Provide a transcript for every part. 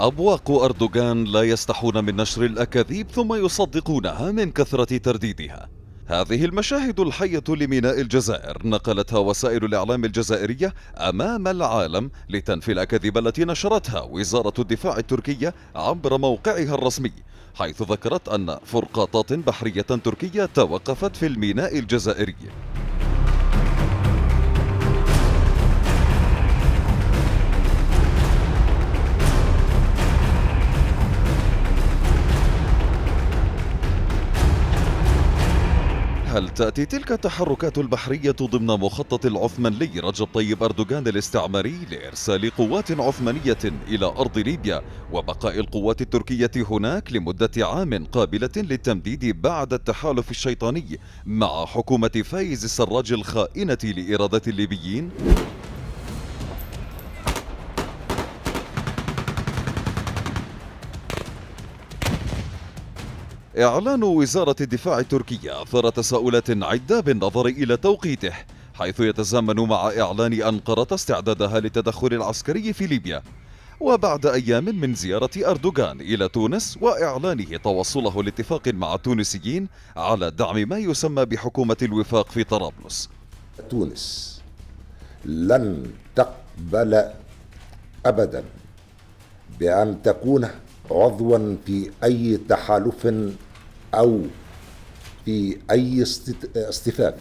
أبواق أردوغان لا يستحون من نشر الأكاذيب ثم يصدقونها من كثرة ترديدها. هذه المشاهد الحية لميناء الجزائر نقلتها وسائل الإعلام الجزائرية أمام العالم لتنفي الأكاذيب التي نشرتها وزارة الدفاع التركية عبر موقعها الرسمي، حيث ذكرت أن فرقاطات بحرية تركية توقفت في الميناء الجزائري. هل تأتي تلك التحركات البحرية ضمن مخطط العثماني رجب طيب أردوغان الاستعماري لإرسال قوات عثمانية إلى أرض ليبيا وبقاء القوات التركية هناك لمدة عام قابلة للتمديد بعد التحالف الشيطاني مع حكومة فايز السراج الخائنة لإرادة الليبيين؟ إعلان وزارة الدفاع التركية أثار تساؤلات عدة بالنظر إلى توقيته، حيث يتزامن مع إعلان أنقرة استعدادها للتدخل العسكري في ليبيا، وبعد أيام من زيارة أردوغان إلى تونس وإعلانه توصله لاتفاق مع التونسيين على دعم ما يسمى بحكومة الوفاق في طرابلس. تونس لن تقبل أبدا بأن تكون عضوا في أي تحالف أو في أي اصطفاف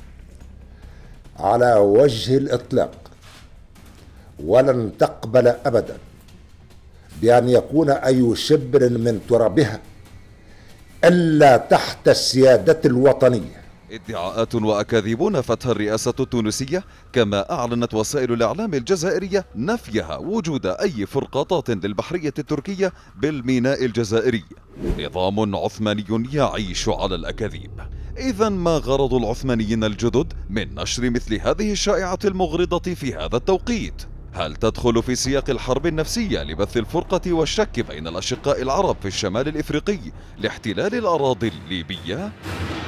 على وجه الإطلاق، ولن تقبل أبدا بأن يكون أي شبر من ترابها إلا تحت السيادة الوطنية. ادعاءات وأكاذيب نفتها الرئاسة التونسية، كما أعلنت وسائل الإعلام الجزائرية نفيها وجود أي فرقاطات للبحرية التركية بالميناء الجزائري. نظام عثماني يعيش على الأكاذيب. إذا ما غرض العثمانيين الجدد من نشر مثل هذه الشائعة المغرضة في هذا التوقيت؟ هل تدخل في سياق الحرب النفسية لبث الفرقة والشك بين الأشقاء العرب في الشمال الإفريقي لاحتلال الأراضي الليبية؟